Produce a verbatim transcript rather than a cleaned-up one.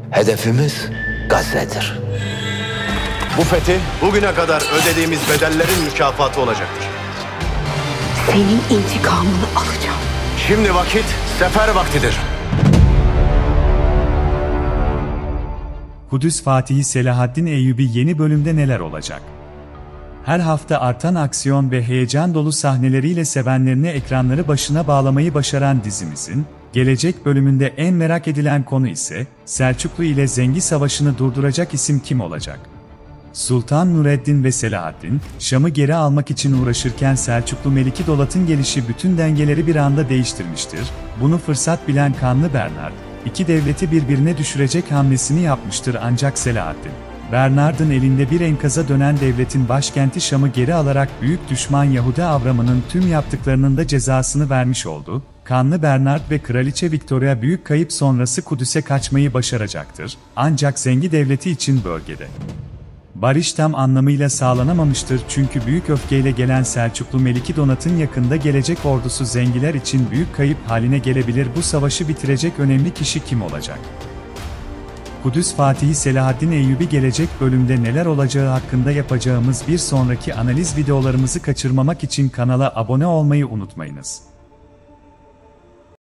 Hedefimiz Gazze'dir. Bu fethi bugüne kadar ödediğimiz bedellerin mükafatı olacaktır. Senin intikamını alacağım. Şimdi vakit sefer vaktidir. Kudüs Fatihi Selahaddin Eyyubi yeni bölümde neler olacak? Her hafta artan aksiyon ve heyecan dolu sahneleriyle sevenlerini ekranları başına bağlamayı başaran dizimizin, gelecek bölümünde en merak edilen konu ise, Selçuklu ile Zengi Savaşı'nı durduracak isim kim olacak? Sultan Nureddin ve Selahaddin, Şam'ı geri almak için uğraşırken Selçuklu Meliki Dolat'ın gelişi bütün dengeleri bir anda değiştirmiştir. Bunu fırsat bilen Kanlı Bernard, iki devleti birbirine düşürecek hamlesini yapmıştır ancak Selahaddin, Bernard'ın elinde bir enkaza dönen devletin başkenti Şam'ı geri alarak büyük düşman Yahudi Avramı'nın tüm yaptıklarının da cezasını vermiş oldu. Kanlı Bernard ve Kraliçe Victoria büyük kayıp sonrası Kudüs'e kaçmayı başaracaktır. Ancak Zengi Devleti için bölgede barış tam anlamıyla sağlanamamıştır çünkü büyük öfkeyle gelen Selçuklu Meliki Donat'ın yakında gelecek ordusu Zengiler için büyük kayıp haline gelebilir. Bu savaşı bitirecek önemli kişi kim olacak? Kudüs Fatihi Selahaddin Eyyubi gelecek bölümde neler olacağı hakkında yapacağımız bir sonraki analiz videolarımızı kaçırmamak için kanala abone olmayı unutmayınız.